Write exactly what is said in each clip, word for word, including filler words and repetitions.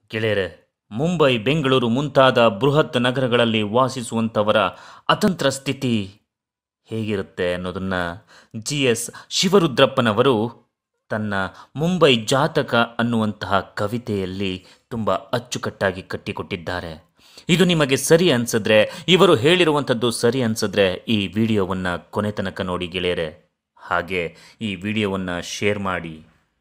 ಗೆಳೆಯರೆ, ಮುಂಬೈ, ಬೆಂಗಳೂರು ಮುಂತಾದ ಬೃಹತ್ ನಗರಗಳಲ್ಲಿ ವಾಸಿಸುವಂಥವರ ಅತಂತ್ರ ಸ್ಥಿತಿ ಹೇಗಿರುತ್ತೆ ಅನ್ನೋದನ್ನು ಜಿ ಎಸ್ ಶಿವರುದ್ರಪ್ಪನವರು ತನ್ನ ಮುಂಬೈ ಜಾತಕ ಅನ್ನುವಂತಹ ಕವಿತೆಯಲ್ಲಿ ತುಂಬ ಅಚ್ಚುಕಟ್ಟಾಗಿ ಕಟ್ಟಿಕೊಟ್ಟಿದ್ದಾರೆ. ಇದು ನಿಮಗೆ ಸರಿ ಅನ್ಸಿದ್ರೆ, ಇವರು ಹೇಳಿರುವಂಥದ್ದು ಸರಿ ಅನ್ಸಿದ್ರೆ ಈ ವಿಡಿಯೋವನ್ನು ಕೊನೆ ತನಕ ನೋಡಿ ಗೆಳೆಯರೆ. ಹಾಗೆ ಈ ವಿಡಿಯೋವನ್ನು ಶೇರ್ ಮಾಡಿ.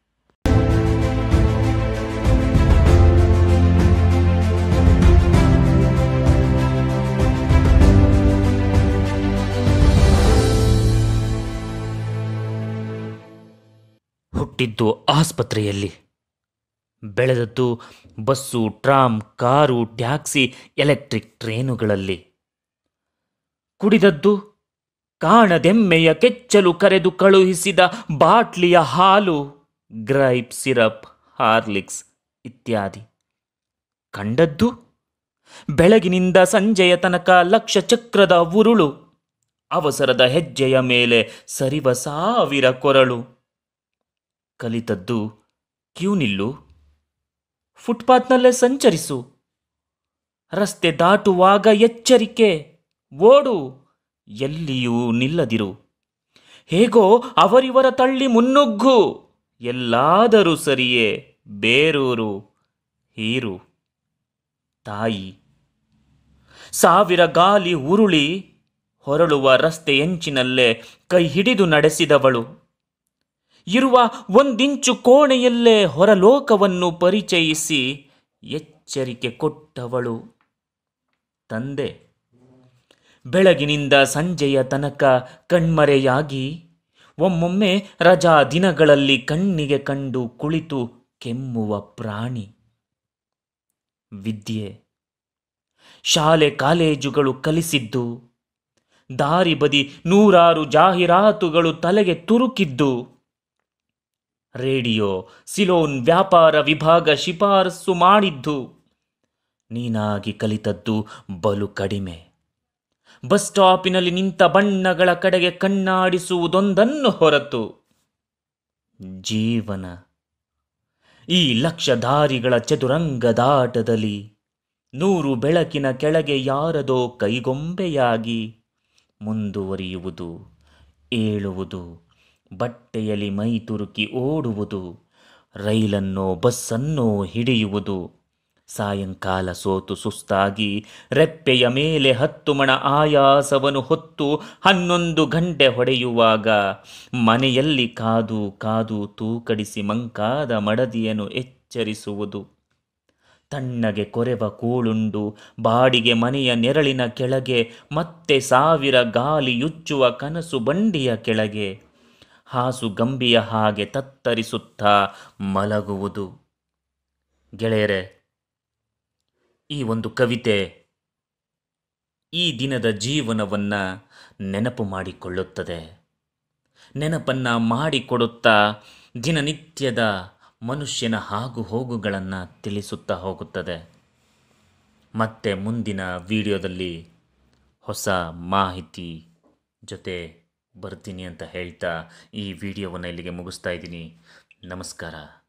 ಹುಟ್ಟಿದ್ದು ಆಸ್ಪತ್ರೆಯಲ್ಲಿ, ಬೆಳೆದದ್ದು bus, tram, car, taxi, electric ಟ್ರೇನುಗಳಲ್ಲಿ. ಕುಡಿದದ್ದು ಕಾಣದೆಮ್ಮೆಯ ಕೆಚ್ಚಲು ಕರೆದು ಕಳುಹಿಸಿದ ಬಾಟ್ಲಿಯ ಹಾಲು, ಗ್ರೈಪ್ ಸಿರಪ್, ಹಾರ್ಲಿಕ್ಸ್ ಇತ್ಯಾದಿ. ಕಂಡದ್ದು ಬೆಳಗಿನಿಂದ ಸಂಜೆಯ ತನಕ ಲಕ್ಷ ಚಕ್ರದ ಉರುಳು, ಅವಸರದ ಹೆಜ್ಜೆಯ ಮೇಲೆ ಸರಿವ ಸಾವಿರ ಕೊರಳು. ಕಲಿತದ್ದು ಕ್ಯೂ ನಿಲ್ಲು, ಫುಟ್ಪಾತ್ನಲ್ಲೇ ಸಂಚರಿಸು, ರಸ್ತೆ ದಾಟುವಾಗ ಎಚ್ಚರಿಕೆ, ಓಡು, ಎಲ್ಲಿಯೂ ನಿಲ್ಲದಿರು, ಹೇಗೋ ಅವರಿವರ ತಳ್ಳಿ ಮುನ್ನುಗ್ಗು, ಎಲ್ಲಾದರೂ ಸರಿಯೇ, ಬೇರೂರು ಹೀರು. ತಾಯಿ ಸಾವಿರ ಗಾಲಿ ಉರುಳಿ ಹೊರಳುವ ರಸ್ತೆ ಎಂಚಿನಲ್ಲೇ ಕೈ ಹಿಡಿದು ನಡೆಸಿದವಳು, ಇರುವ ಒಂದಿಂಚು ಕೋಣೆಯಲ್ಲೇ ಹೊರಲೋಕವನ್ನು ಪರಿಚಯಿಸಿ ಎಚ್ಚರಿಕೆ ಕೊಟ್ಟವಳು. ತಂದೆ ಬೆಳಗಿನಿಂದ ಸಂಜೆಯ ತನಕ ಕಣ್ಮರೆಯಾಗಿ ಒಮ್ಮೊಮ್ಮೆ ರಜಾ ದಿನಗಳಲ್ಲಿ ಕಣ್ಣಿಗೆ ಕಂಡು ಕುಳಿತು ಕೆಮ್ಮುವ ಪ್ರಾಣಿ. ವಿದ್ಯೆ ಶಾಲೆ ಕಾಲೇಜುಗಳು ಕಲಿಸಿದ್ದು, ದಾರಿ ಬದಿ ನೂರಾರು ಜಾಹೀರಾತುಗಳು ತಲೆಗೆ ತುರುಕಿದ್ದು, ರೇಡಿಯೋ ಸಿಲೋನ್ ವ್ಯಾಪಾರ ವಿಭಾಗ ಶಿಫಾರಸು ಮಾಡಿದ್ದು. ನೀನಾಗಿ ಕಲಿತದ್ದು ಬಲು ಕಡಿಮೆ. ಬಸ್ ಸ್ಟಾಪಿನಲ್ಲಿ ನಿಂತ ಬಣ್ಣಗಳ ಕಡೆಗೆ ಕಣ್ಣಾಡಿಸುವುದೊಂದನ್ನು ಹೊರತು ಜೀವನ ಈ ಲಕ್ಷಧಾರಿಗಳ ಚದುರಂಗದಾಟದಲ್ಲಿ ನೂರು ಬೆಳಕಿನ ಕೆಳಗೆ ಯಾರದೋ ಕೈಗೊಂಬೆಯಾಗಿ ಮುಂದುವರಿಯುವುದು, ಏಳುವುದು, ಬಟ್ಟೆಯಲ್ಲಿ ಮೈ ತುರುಕಿ ಓಡುವುದು, ರೈಲನ್ನೋ ಬಸ್ಸನ್ನೋ ಹಿಡಿಯುವುದು, ಸಾಯಂಕಾಲ ಸೋತು ಸುಸ್ತಾಗಿ ರೆಪ್ಪೆಯ ಮೇಲೆ ಹತ್ತು ಮಣ ಆಯಾಸವನ್ನು ಹೊತ್ತು ಹನ್ನೊಂದು ಗಂಟೆ ಹೊಡೆಯುವಾಗ ಮನೆಯಲ್ಲಿ ಕಾದು ಕಾದು ತೂಕಡಿಸಿ ಮಂಕಾದ ಮಡದಿಯನ್ನು ಎಚ್ಚರಿಸುವುದು, ತಣ್ಣಗೆ ಕೊರೆವ ಕೂಳುಂಡು ಬಾಡಿಗೆ ಮನೆಯ ನೆರಳಿನ ಕೆಳಗೆ ಮತ್ತೆ ಸಾವಿರ ಗಾಲಿ ಯುಚ್ಚುವ ಕನಸು ಬಂಡಿಯ ಕೆಳಗೆ ಹಾಸು ಗಂಬಿಯ ಹಾಗೆ ತತ್ತರಿಸುತ್ತಾ ಮಲಗುವುದು. ಗೆಳೆಯರೆ, ಈ ಒಂದು ಕವಿತೆ ಈ ದಿನದ ಜೀವನವನ್ನು ನೆನಪು ಮಾಡಿಕೊಳ್ಳುತ್ತದೆ. ನೆನಪನ್ನು ಮಾಡಿಕೊಡುತ್ತಾ ದಿನನಿತ್ಯದ ಮನುಷ್ಯನ ಆಗು ಹೋಗುಗಳನ್ನು ತಿಳಿಸುತ್ತಾ ಹೋಗುತ್ತದೆ. ಮತ್ತೆ ಮುಂದಿನ ವಿಡಿಯೋದಲ್ಲಿ ಹೊಸ ಮಾಹಿತಿ ಜೊತೆ ಬರ್ತೀನಿ ಅಂತ ಹೇಳ್ತಾ ಈ ವಿಡಿಯೋವನ್ನು ಇಲ್ಲಿಗೆ ಮುಗಿಸ್ತಾ ಇದ್ದೀನಿ. ನಮಸ್ಕಾರ.